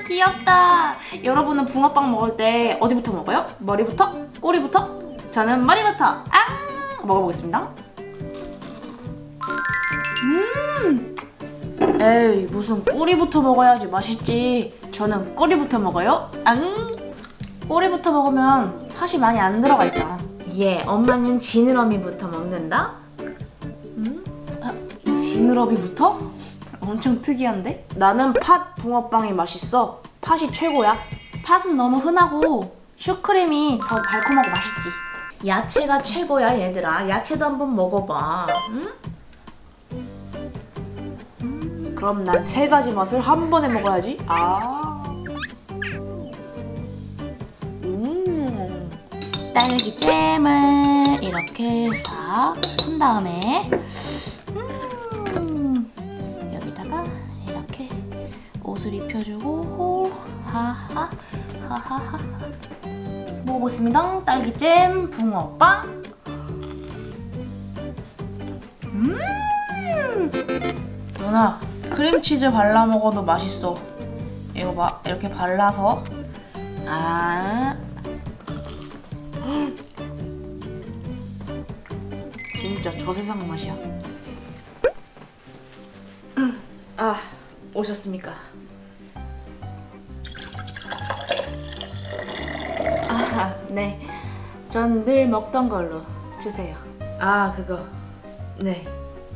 귀엽다. 여러분은 붕어빵 먹을 때 어디부터 먹어요? 머리부터? 꼬리부터? 저는 머리부터. 먹어보겠습니다. 에이, 무슨 꼬리부터 먹어야지 맛있지. 저는 꼬리부터 먹어요. 꼬리부터 먹으면 팥이 많이 안 들어가 있잖아. 예, 엄마는 지느러미부터 먹는다. 지느러미부터? 엄청 특이한데? 나는 팥 붕어빵이 맛있어. 팥이 최고야. 팥은 너무 흔하고 슈크림이 더 달콤하고 맛있지. 야채가 최고야 얘들아. 야채도 한번 먹어봐. 그럼 난 세 가지 맛을 한 번에 먹어야지. 딸기잼을 이렇게 싹 푼 다음에 여기다가 이렇게 옷을 입혀주고 하하 먹어보겠습니다. 딸기잼 붕어빵. 누나, 크림치즈 발라 먹어도 맛있어. 이거 봐, 이렇게 발라서. 진짜 저 세상 맛이야. 오셨습니까? 네. 전 늘 먹던 걸로 주세요. 그거. 네.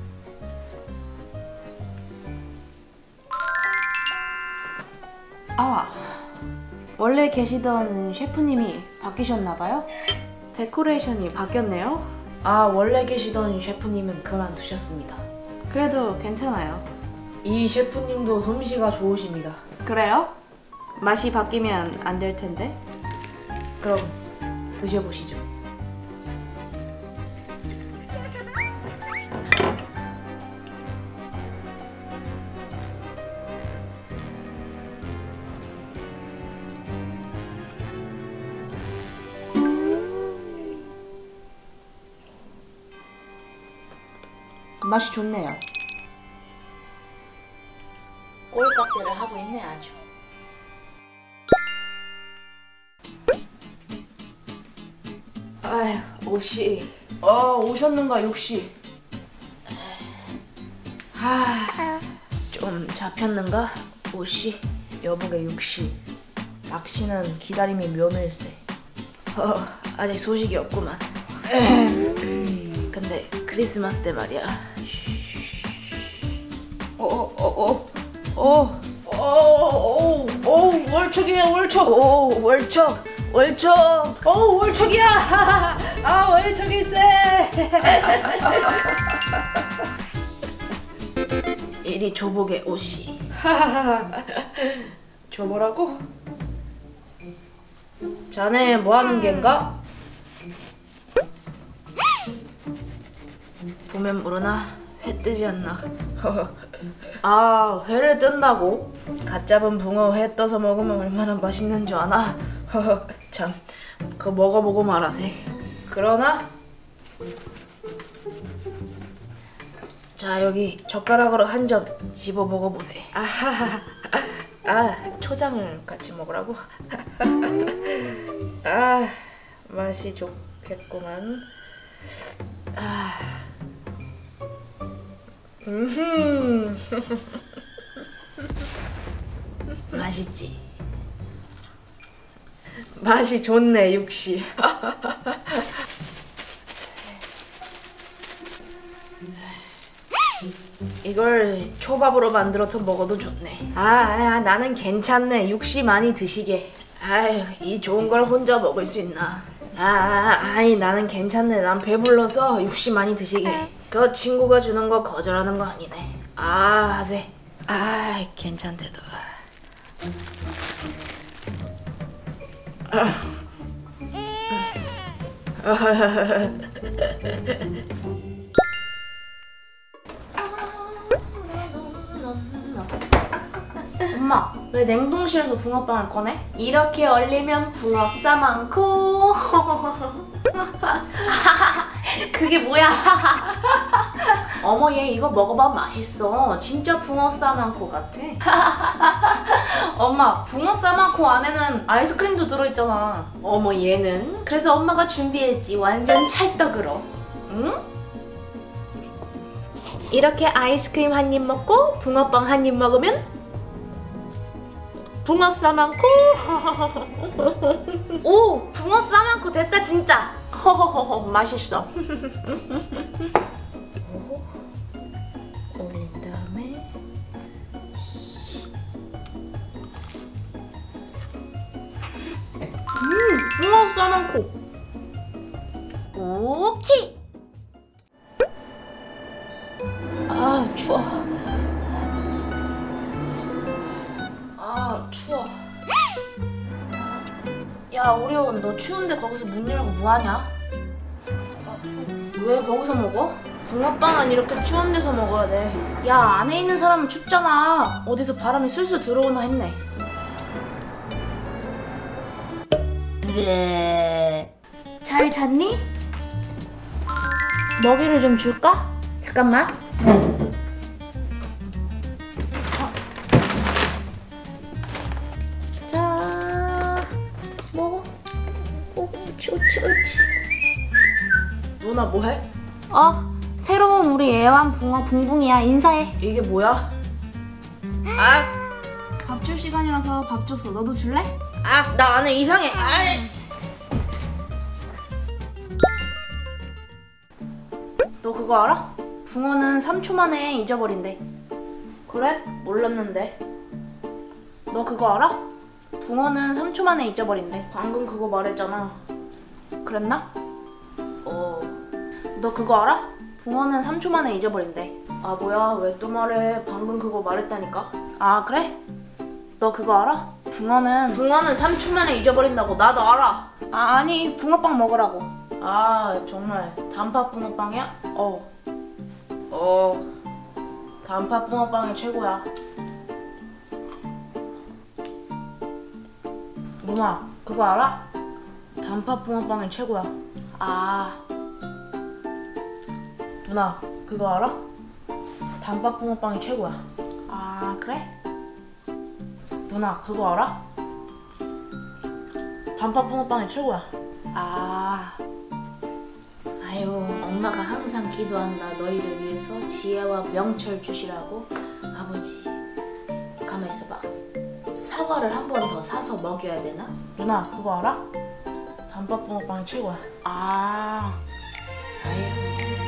원래 계시던 셰프님이 바뀌셨나봐요? 데코레이션이 바뀌었네요? 원래 계시던 셰프님은 그만두셨습니다. 그래도 괜찮아요. 이 셰프님도 솜씨가 좋으십니다. 그래요? 맛이 바뀌면 안 될 텐데? 그럼 드셔보시죠. 맛이 좋네요. 꼴깍대를 하고 있네 아주. 아휴, 옷이. 오셨는가 육씨. 좀 잡혔는가 옷이. 여보게 육씨. 낚시는 기다림이 묘밀세. 아직 소식이 없구만. 근데 크리스마스 때 말이야. 월척이야 월척. 월척. 월척이야. 월척일세. 이리 줘보게 옷이. 줘보라고? 자네 뭐하는 겐가? 보면 모르나? 회 뜨지 않나? 회를 뜬다고? 갓 잡은 붕어 회 떠서 먹으면 얼마나 맛있는 줄 아나? 참, 그거 먹어보고 말하세. 그러나? 자, 여기 젓가락으로 한 점 집어 먹어보세. 초장을 같이 먹으라고? 맛이 좋겠구만. 맛있지? 맛이 좋네 육씨. 이걸 초밥으로 만들어서 먹어도 좋네. 나는 괜찮네. 육씨 많이 드시게. 이 좋은 걸 혼자 먹을 수 있나. 나는 괜찮네. 난 배불러서 육씨 많이 드시게. 그 친구가 주는 거 거절하는 거 아니네. 하세. 괜찮대도. 엄마, 왜 냉동실에서 붕어빵을 꺼내? 이렇게 얼리면 붕어싸 많고. 그게 뭐야? 어머, 얘 이거 먹어봐. 맛있어. 진짜 붕어싸 많고 같아. 엄마, 붕어 싸만코 안에는 아이스크림도 들어있잖아. 어머, 얘는? 그래서 엄마가 준비했지. 완전 찰떡으로. 응? 이렇게 아이스크림 한 입 먹고 붕어빵 한 입 먹으면 붕어 싸만코. 오, 붕어 싸만코 됐다 진짜. 허허허허, 맛있어. 올린 다음에 붕어 싸만코. 오케이. 아, 추워. 아, 추워. 야, 오리온, 너 추운데 거기서 문 열고 뭐하냐? 왜 거기서 먹어? 붕어빵은 이렇게 추운 데서 먹어야 돼. 야, 안에 있는 사람은 춥잖아. 어디서 바람이 술술 들어오나 했네. 잘 잤니? 먹이를 좀 줄까? 잠깐만. 자, 먹어. 옳지, 옳지, 옳지. 누나 뭐해? 새로운 우리 애완 붕어 붕붕이야. 인사해. 이게 뭐야? 밥 줄 시간이라서 밥 줬어. 너도 줄래? 나 안 해. 이상해. 너 그거 알아? 붕어는 3초 만에 잊어버린대. 그래? 몰랐는데. 너 그거 알아? 붕어는 3초 만에 잊어버린대. 방금 그거 말했잖아. 그랬나? 너 그거 알아? 붕어는 3초 만에 잊어버린대. 아, 뭐야, 왜 또 말해? 방금 그거 말했다니까. 아, 그래? 너 그거 알아? 붕어는 3초 만에 잊어버린다고. 나도 알아. 아니, 붕어빵 먹으라고. 아, 정말 단팥 붕어빵이야? 단팥 붕어빵이 최고야. 누나, 그거 알아? 단팥 붕어빵이 최고야. 누나, 그거 알아? 단팥 붕어빵이 최고야. 그래? 누나, 그거 알아? 단팥 붕어빵이 최고야. 아유, 엄마가 항상 기도한다. 너희를 위해서 지혜와 명철 주시라고. 아버지, 가만 있어봐. 사과를 한 번 더 사서 먹여야 되나? 누나, 그거 알아? 단팥 붕어빵이 최고야. 아유.